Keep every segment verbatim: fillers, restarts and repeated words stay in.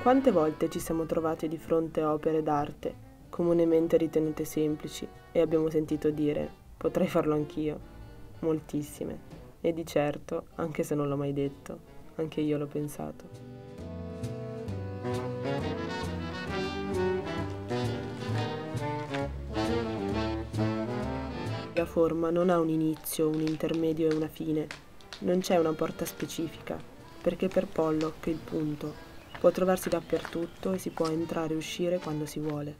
Quante volte ci siamo trovati di fronte a opere d'arte, comunemente ritenute semplici, e abbiamo sentito dire «potrei farlo anch'io». Moltissime. E di certo, anche se non l'ho mai detto, anche io l'ho pensato. La forma non ha un inizio, un intermedio e una fine. Non c'è una porta specifica, perché per Pollock il punto può trovarsi dappertutto e si può entrare e uscire quando si vuole.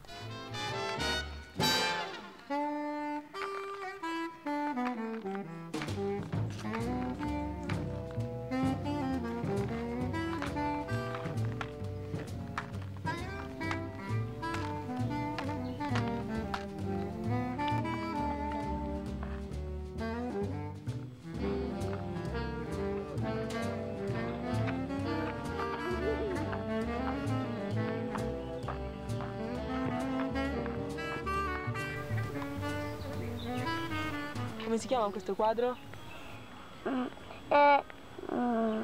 Come si chiama questo quadro? Mm, eh, mm,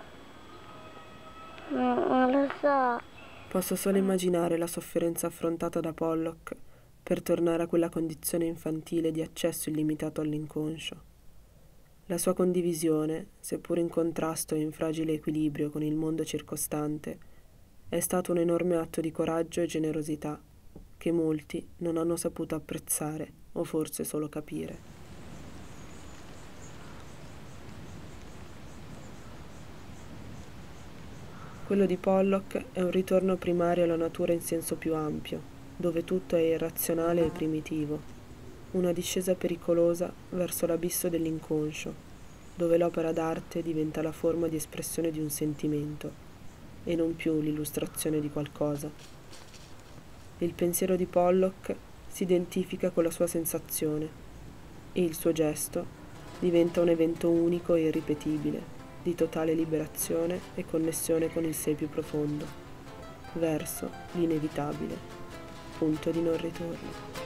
non lo so. Posso solo immaginare la sofferenza affrontata da Pollock per tornare a quella condizione infantile di accesso illimitato all'inconscio. La sua condivisione, seppur in contrasto e in fragile equilibrio con il mondo circostante, è stato un enorme atto di coraggio e generosità che molti non hanno saputo apprezzare o forse solo capire. Quello di Pollock è un ritorno primario alla natura in senso più ampio, dove tutto è irrazionale e primitivo, una discesa pericolosa verso l'abisso dell'inconscio, dove l'opera d'arte diventa la forma di espressione di un sentimento e non più l'illustrazione di qualcosa. Il pensiero di Pollock si identifica con la sua sensazione e il suo gesto diventa un evento unico e irripetibile, di totale liberazione e connessione con il sé più profondo, verso l'inevitabile, punto di non ritorno.